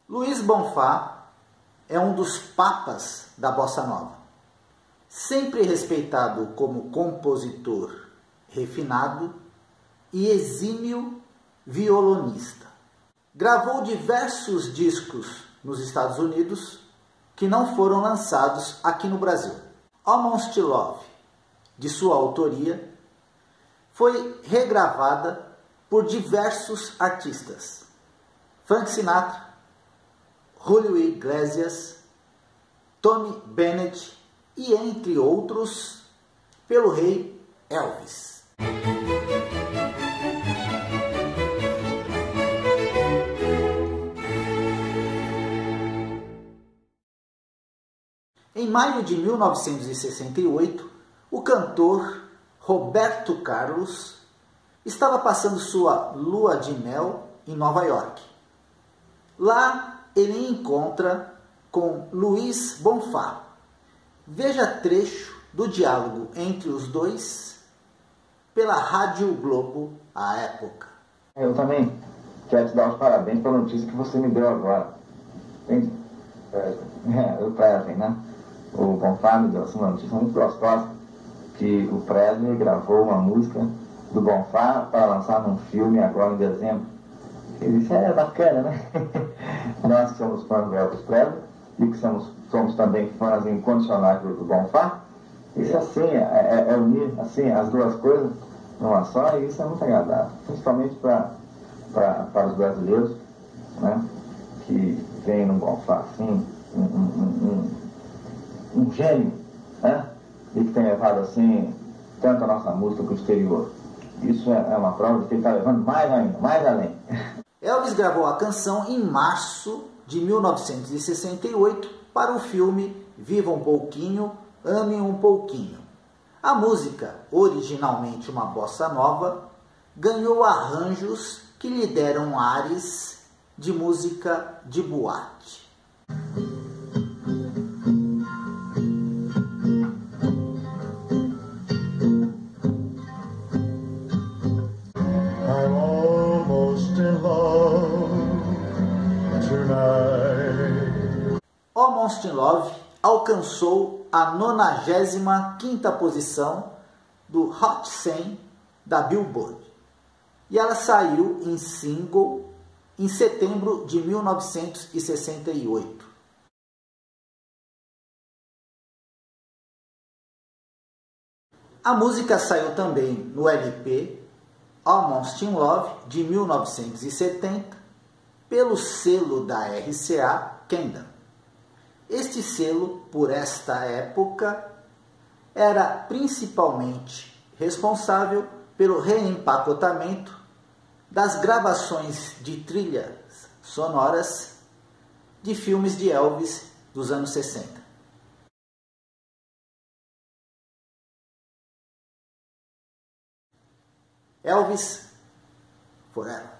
Luiz Bonfá é um dos papas da bossa nova, sempre respeitado como compositor refinado e exímio violonista. Gravou diversos discos nos Estados Unidos que não foram lançados aqui no Brasil. Almost Love, de sua autoria, foi regravada por diversos artistas: Frank Sinatra, Julio Iglesias, Tony Bennett e, entre outros, pelo rei Elvis. Em maio de 1968, o cantor Roberto Carlos estava passando sua lua de mel em Nova York. Lá ele encontra com Luiz Bonfá. Veja trecho do diálogo entre os dois pela Rádio Globo à época. Eu também quero te dar os parabéns pela notícia que você me deu agora. Entende? O Presley, né? O Bonfá me deu uma notícia muito gostosa, que o Presley gravou uma música do Bonfá para lançar num filme agora em dezembro. Isso é bacana, né? Nós que somos fãs do Elvis Presley e que somos também fãs incondicionais do Bonfá, isso assim é unir assim, as duas coisas numa só, e isso é muito agradável, principalmente para os brasileiros, né? Que veem no Bonfá assim, um gênio, né? E que tem levado assim tanto a nossa música para o exterior. Isso é uma prova de que ele está levando mais ainda, mais além. Elvis gravou a canção em março de 1968 para o filme Viva um Pouquinho, Ame um Pouquinho. A música, originalmente uma bossa nova, ganhou arranjos que lhe deram ares de música de boate. Almost in Love alcançou a 95ª posição do Hot 100 da Billboard e ela saiu em single em setembro de 1968. A música saiu também no LP Almost in Love de 1970 pelo selo da RCA Kendall. Este selo, por esta época, era principalmente responsável pelo reempacotamento das gravações de trilhas sonoras de filmes de Elvis dos anos 60. Elvis Forever.